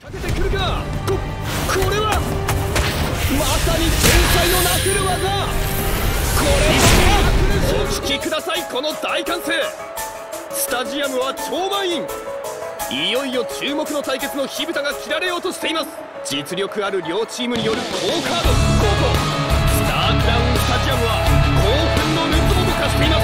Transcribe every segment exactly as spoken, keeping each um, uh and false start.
かけてくるか。ここれはまさに天才のなせる技。これはお聞きください。この大歓声。スタジアムは超満員。いよいよ注目の対決の火蓋が切られようとしています。実力ある両チームによる好カード。ここスタークラウンスタジアムは興奮のるつぼと化しています。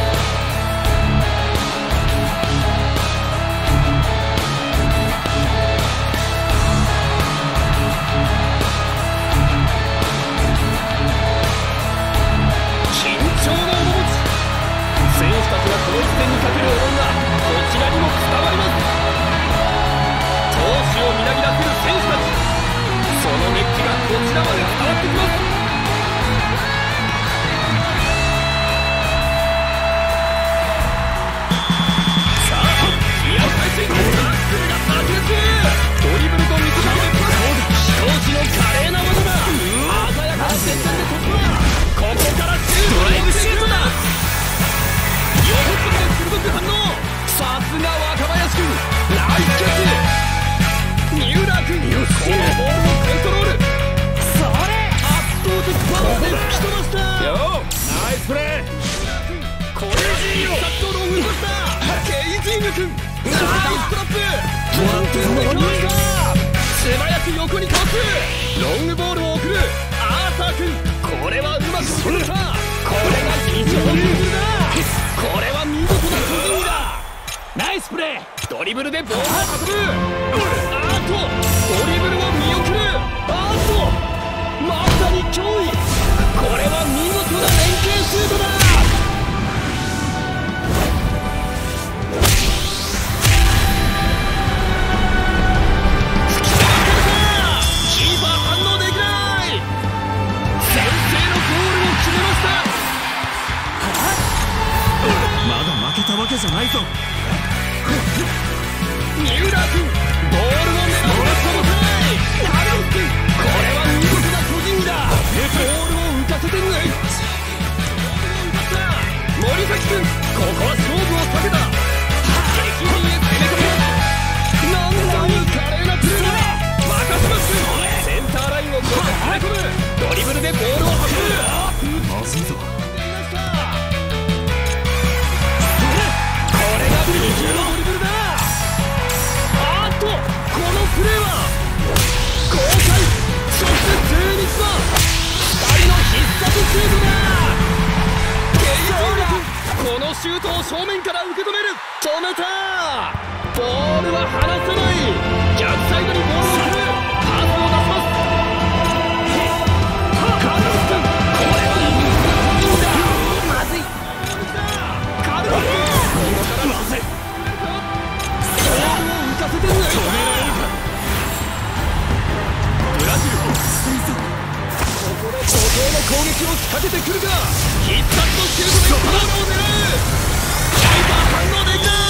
選手たちがこの一戦にかける思いがこちらにも伝わります。闘志をみなぎらせる選手たち、その熱気がこちらまで伝わってきます。さあ気合開始。タックルが炸裂。ドリブルと水かけで飛行士の華麗な技だ。鮮やかな接戦で突破。ここからシュート。ドライブシュートだ。よく鋭く反応。さすが若林君、ナイスキャッチ。三浦君、このボールのコントロール、それ圧倒的パワーで吹き飛ばした。よナイスプレー。これ必殺のロングパスだ。ケイジング君、ナイストラップ。ワンテンできました。素早く横に倒す。ロングボールを送るアーサー君、これはうまく取れた。これが非常にだ。これは見事な巨人だ。ナイスプレー。ドリブルでボールを運ぶ。あーっとドリブルを見送る。あーっとまさに脅威。これは見事な連携シュートだ。突き飛ばされた。キーパー反応できない。先制のゴールを決めました。 まだ負けたわけじゃないぞ。 三浦君、ボールを狙うがその際。カルロス君、これは見事な巨人だ。ボールを浮かせてない。森崎君、ここは勝負をかけた。敵陣へ攻め込みます。なんという華麗なプレーだ。任せます。センターラインを越えて攻め込む。ドリブルでボールを運ぶ。 まずいぞ。 ビジュのドリブルだ。あーっとこのプレーは豪快、そして精密だ。ふたりの必殺シュートだ。ケイジール君、このシュートを正面から受け止める。止めた。ボールは離さない。逆サイドにボールを送る。パスを出します。カルロス君、これはいいんだ。まずい。カルロス君、まずい。ボールを浮かせてる。止められるか。ブラジル、ここで怒涛の攻撃を仕掛けてくるか。必殺のシュートでゴールを狙う。キーパー反応できない。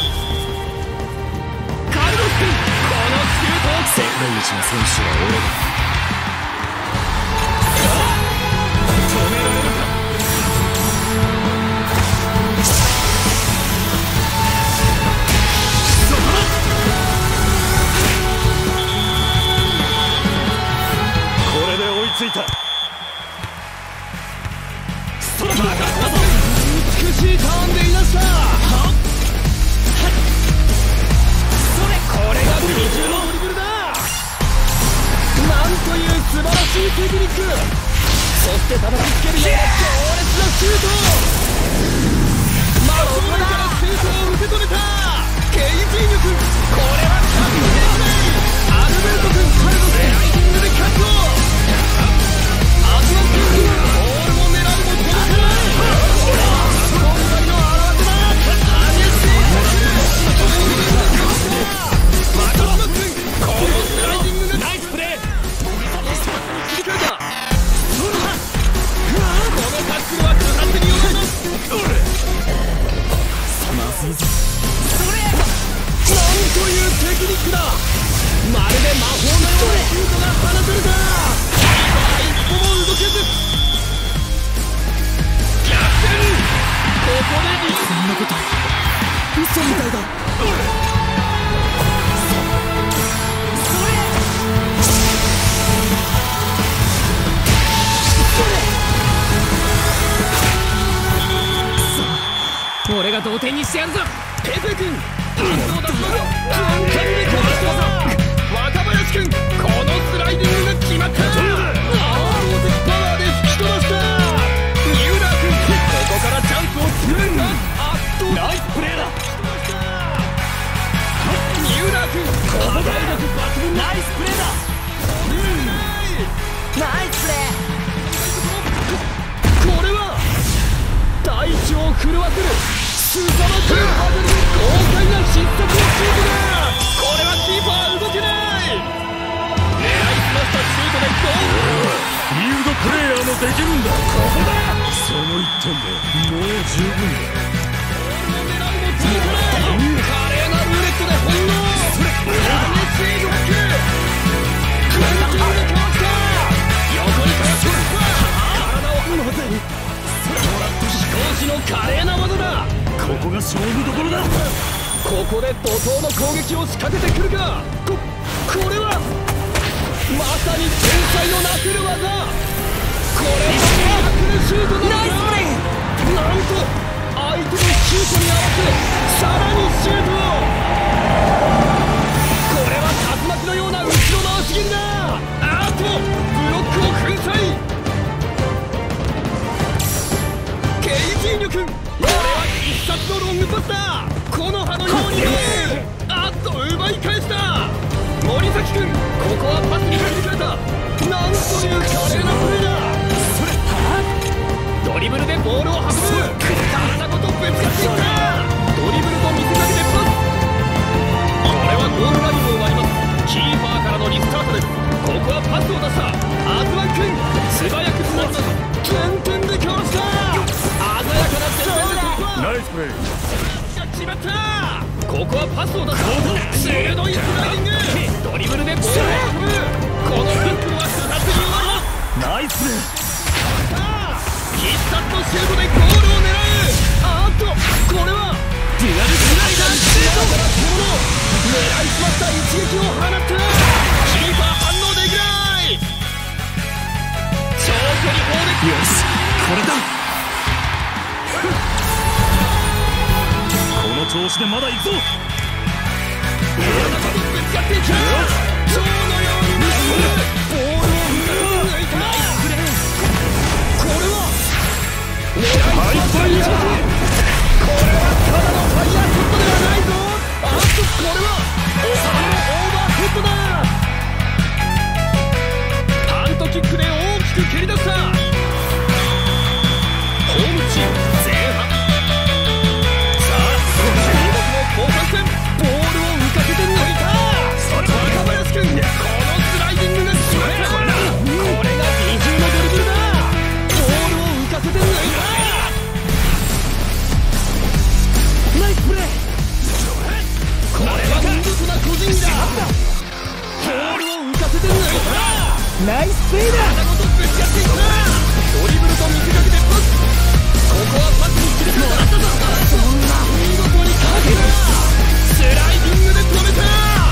カルロス君、このシュートを世界一の選手は俺だ。止められるか。これで追いついた。 ストラバーが美しいターンでいなした。それ、これがビジュのドリブルだ。なんという素晴らしいテクニック。そして叩きつけるような強烈なシュート。真正面からシュートを受け止めた。ケイジーニョ君、これは完璧できない。アルベルト君、彼のスライディングでキャッチを。アトランティック、ボールを狙うも届かない。これは今回の荒技だ。激しいタックル。マカロス君、このスライディングがナイスプレー。切り替えた。このタックルは空手に読めます。 まずいぞ。 それ、なんというテクニックだ。まるで魔法のようなシュートが放たれた。キーパー一歩も動けず。逆転。ここでリード。 そんなこと嘘みたいだ。 それ変にしてやるぞ。ペペ君パスを出すのが簡単にかわしたぞ。若林君このスライディングが決まった。圧倒的パワーで吹き飛ばした。三浦君ここからチャンスを作れるか。圧倒ナイスプレーだ。三浦君この体力抜群。ナイスプレーだ。ナイスプレー。これは大地を震わせる凄まじいハズルの豪快な必殺のシュートだ。これはキーパー動けない。狙いすましたシュートでゴール。 フィールドプレイヤーもできるんだ。 ここだ。 そのいってんでもう十分だ。 狙うも続かない。華麗なルーレットで翻弄。激しい動き。クランキングでかわした。横にかわしました。体をまずい。飛行士の華麗な技だ。 ここが勝負どころだ。 ここで怒涛の攻撃を仕掛けてくるか。ここれはまさに天才のなせる技。これはミラクルシュートだ。ナイスプレー。なんと相手のシュートに合わせさらにシュート。これは竜巻のような後ろ回し蹴りだ。あとブロックを粉砕。ケイジーニョ君これは必殺のロングパスだ。この葉のようにね。あっと奪い返した。森崎君ここはパスに振り抜かれた。なんという華麗なプレーだ。それドリブルでボールを運ぶ。体ごとぶつかっていった。ドリブルと見せかけてパス。これはゴールラインを割ります。キーパーからのリスタートです。ここはパスを出した。アズワン君素早くつなぎます。全点でかわした。鮮やかな前線で突破。 ナイスプレー。 決まった。ここはパスを出す。鋭いスライディング。ドリブルでボールを運ぶ。このタックルはふたつに終わります。 ナイスプレー。 必殺のシュートでゴールを狙う。あーっとこれはデュアルスライダーシュート。狙いすまった一撃を放った。キーパー反応できない。長距離砲でよしこれだ。この調子でまだ行くぞ。 体ごとぶつかっていく。蝶のように舞う。ボールを抜いた。ナイスプレー。これは狙いすまった一撃。これはただのファイヤーショットではないぞ。あっとこれはお皿のオーバーヘッドだ。ハントキックで大きく蹴り出した。ホームチーム前半。さあ注目の後半戦。ボールを浮かせて抜いた。若林君このスライディングが決まった。これが美獣のドリブルだ。ボールを浮かせて抜いた。ナイスプレー。これは見事な個人技だ。ボールを浮かせて抜いた。ナイスプレーだ。体ごとぶつかっていった。ドリブルと見せかけてパス。ここはパスに切り替えた。見事にかけた。スライディングで止めた。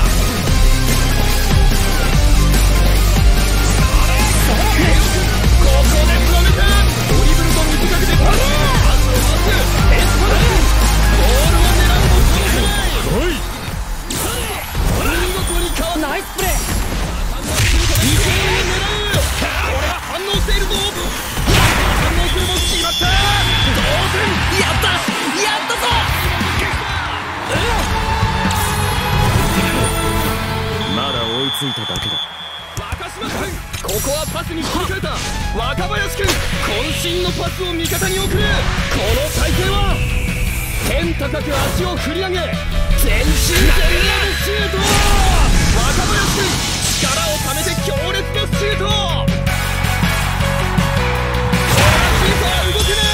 ここで止めた。ドリブルと見せかけてパス。パスを回す。エスパルボールを狙うも止めない。 おい見事にかわす。ナイスプレー。にてんを狙う。これは反応しているぞ。反応するも決まった。同点。やったやったぞ。 まだ追いついただけだ。 若島君ここはパスに切り替えた。若林君渾身のパスを味方に送る。この体勢は天高く足を振り上げ全身全霊でシュート。若林君力をためて強烈なシュート。これはキーパー動けない。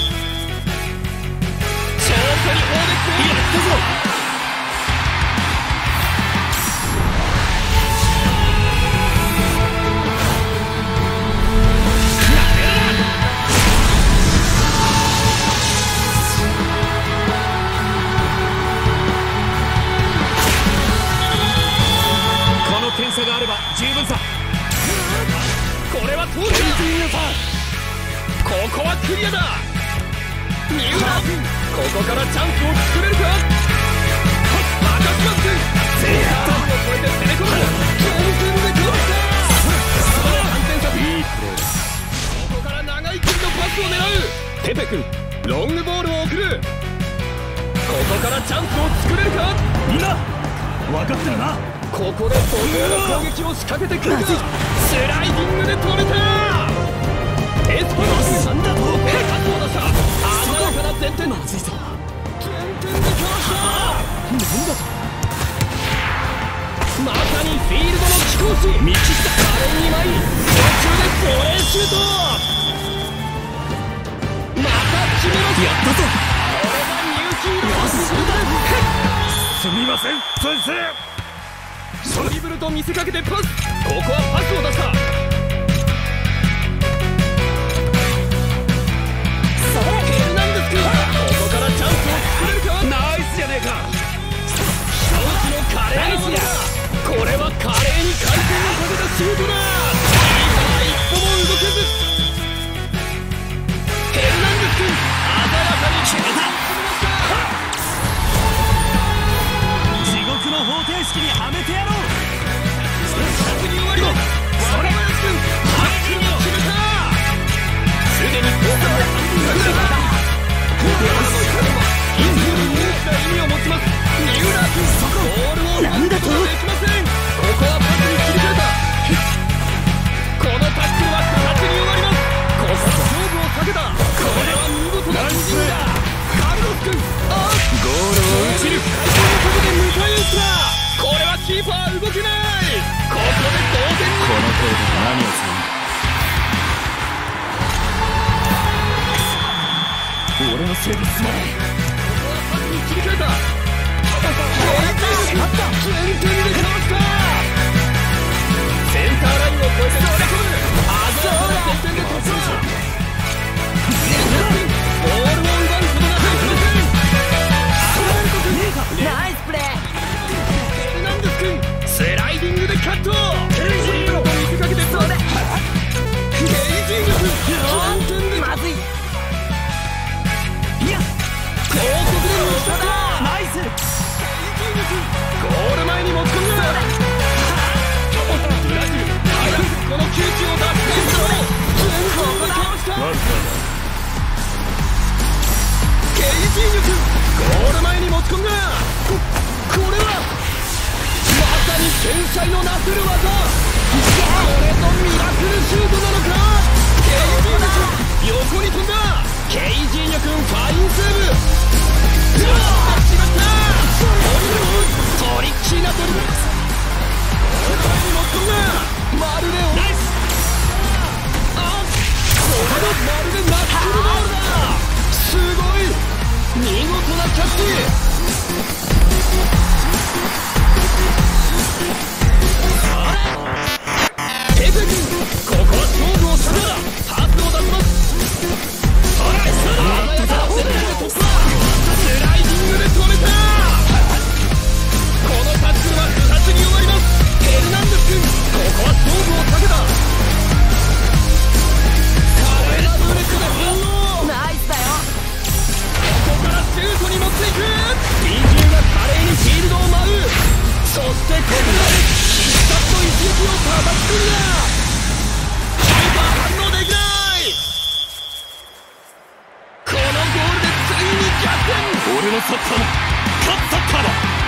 長距離砲でゴール。やったぞ。点差があれば十分さ。これは通る。ここはクリアだ。 三浦君、ここからチャンスを作れるか。中島君、センターラインを越えて攻め込む。強風でかわした。その反転策、いいプレーだ。ここから長い距離のパスを狙う。ペペ君、ロングボールを送る。ここからチャンスを作れるか。 みんな分かってるな。 ここでドヤの攻撃を仕掛けてくるか。スライディングで止めた。エスパルスなんだとパスを出した。鮮やかな前転。まずいぞ。前転でかわした。なんだと。まさにフィールドの貴公子。見切った。カレンに舞い空中でボレーシュート。また決めろ。やったぞ。これがニューヒーローズだ。 すみません先生。 ドリブルと見せかけてパス。ここはパスを出した。ヘルナンデス君、ここからチャンスを作れるか。ナイスじゃねえか。一つの華麗な技だ。これは華麗に回転をかけたシュートだ。一歩も動けず。ヘルナンデス君、鮮やかに決めた。 地獄の方程式にはめてやろう。 先に終わりだ。若林君、一気に決めた。すでに後半で半分が出た。ここからの光はインフルに大きな意味を持ちます。三浦君、ボールを奪うことができません。ここはパスに切り替えた。このタックルは不発に終わります。ここ勝負をかけた。これは見事な自陣だ。カルロス君、あっゴールを打ちる。回転をかけて迎え撃った。これはキーパー動けない。ここで同点に。 この程度で何をするんだ。俺のせいですまない。 ここはパスに切り替えた。全点でかわした。センターラインを越えて攻め込む。鮮やかな接点で突破。ボールを奪うことができません。 ナイスプレー。 ヘルナンデス君、スライディングでカット。ドリブルと見せかけてそうだ。ゲイジング君、反転でまずい。 いや高速で抜き去った。 ナイス。 ゲイジング君、ゴール前に持ち込んだ。ブラジル、早くこの窮地を脱出しろ。全国でかわした。ゲイジング君、ゴール前に持ち込んだ。こ、これはまさに天才のなせる技。これぞミラクルシュートなのか。ゲイジーニョ君、横に飛んだ。ゲイジーニョ君、ファインセーブ。うわー、しまった。ドリブル、トリッキーなドリブル。ゴール前に持ち込んだ。まるでナイス。あ、これはまるでナックルボールだ。すごい見事なキャッチ。ペペ君、ここは勝負をしたならパスを出します。それそれ鮮やかなセットで突破。スライディングで止めた。このタックルは不発に終わります。ヘルナンデス君、ここは勝負をかけた。華麗なブレックで反応。 ナイスだよ。 ここからシュートに持っていく。ビージーが華麗にフィールドを舞う。そしてここまで必殺の一撃を叩き込んだ。キーパー反応できない。このゴールでついに逆転。 俺のサッカーも勝ったサッカーだ。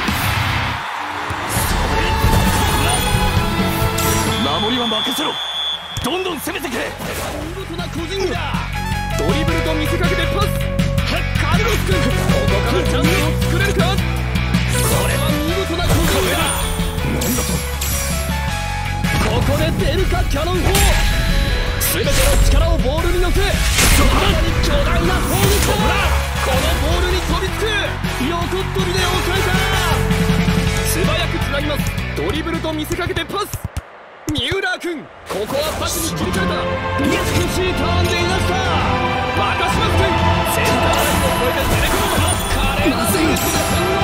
守りは任せろ。どんどん攻めてくれ。 見事な個人技だ。ドリブルと見せかけてパス。カルロス君、ここからチャンスを作れるか。これは見事な個人技だ。 なんだと。 ここで出るかキャノン砲。全ての力をボールに乗せ、まさに巨大な砲撃だ。このボールに飛びつく。横っ飛びで抑えた。素早くつなぎます。ドリブルと見せかけてパス。三浦君、ここはパスに切り替えた。美しいターンでいなした。若島君、センターラインを越えて攻め込む。華麗な戦術で反応。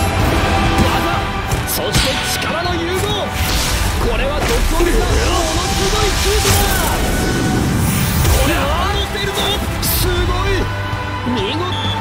技、そして力の融合。これは独創的なものすごいシュートだ。これは反応しているぞ。すごい。 見事